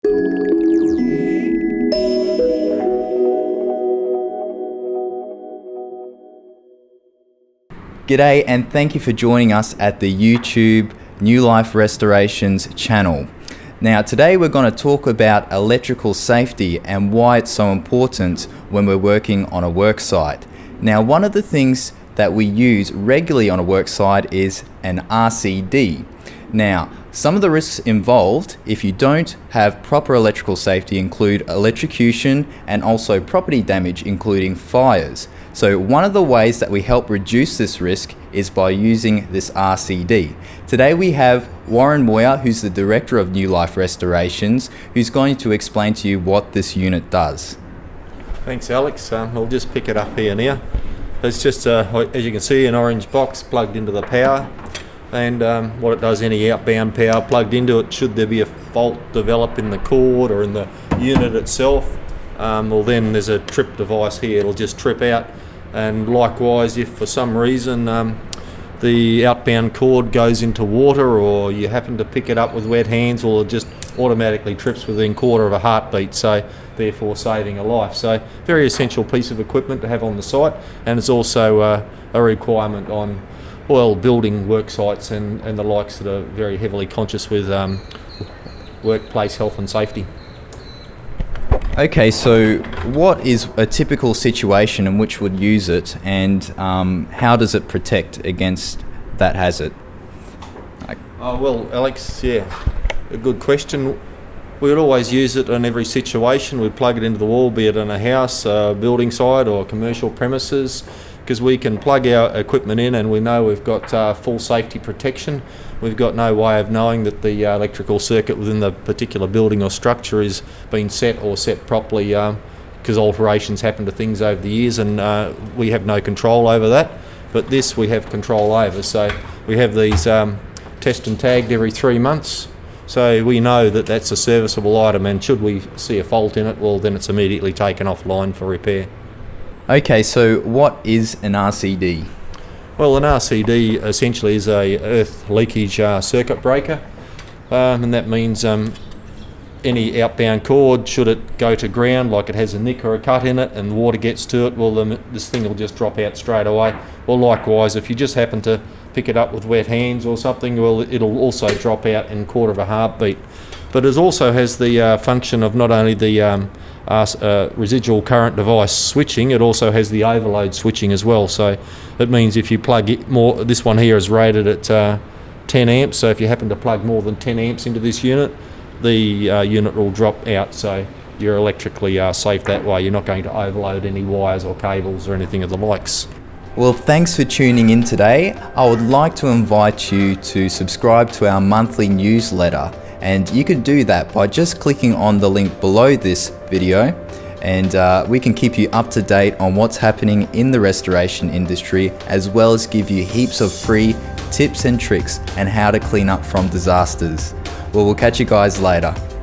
G'day and thank you for joining us at the YouTube New Life Restorations channel. Now today we're going to talk about electrical safety and why it's so important when we're working on a work site. Now one of the things that we use regularly on a work site is an RCD. Now some of the risks involved if you don't have proper electrical safety include electrocution and also property damage including fires. So one of the ways that we help reduce this risk is by using this RCD. Today we have Warren Moyer, who's the Director of New Life Restorations, who's going to explain to you what this unit does. Thanks Alex, I'll just pick it up here now. It's just, as you can see, an orange box plugged into the power, and what it does, any outbound power plugged into it, should there be a fault develop in the cord or in the unit itself, well then there's a trip device here, it'll just trip out. And likewise, if for some reason the outbound cord goes into water or you happen to pick it up with wet hands, well it just automatically trips within a quarter of a heartbeat, so therefore saving a life. So very essential piece of equipment to have on the site, and it's also a requirement on building work sites and the likes that are very heavily conscious with workplace health and safety. Okay, so what is a typical situation in which would use it, and how does it protect against that hazard? Well, Alex, yeah, a good question. We would always use it in every situation. We'd plug it into the wall, be it in a house, building site or commercial premises, because we can plug our equipment in and we know we've got full safety protection. We've got no way of knowing that the electrical circuit within the particular building or structure is being set or set properly, because alterations happen to things over the years and we have no control over that. But this we have control over. So we have these test and tagged every 3 months. So we know that that's a serviceable item, and should we see a fault in it, well then it's immediately taken offline for repair. Okay, so what is an RCD? Well, an RCD essentially is a earth leakage circuit breaker, and that means any outbound cord, should it go to ground, like it has a nick or a cut in it and water gets to it, well this thing will just drop out straight away. Or likewise, if you just happen to pick it up with wet hands or something, well it'll also drop out in a quarter of a heartbeat. But it also has the function of not only the residual current device switching, it also has the overload switching as well. So it means if you plug it more, this one here is rated at 10 amps, so if you happen to plug more than 10 amps into this unit, the unit will drop out, so you're electrically safe that way. You're not going to overload any wires or cables or anything of the likes. Well, thanks for tuning in today. I would like to invite you to subscribe to our monthly newsletter, and you can do that by just clicking on the link below this video, and we can keep you up to date on what's happening in the restoration industry, as well as give you heaps of free tips and tricks and how to clean up from disasters. Well, we'll catch you guys later.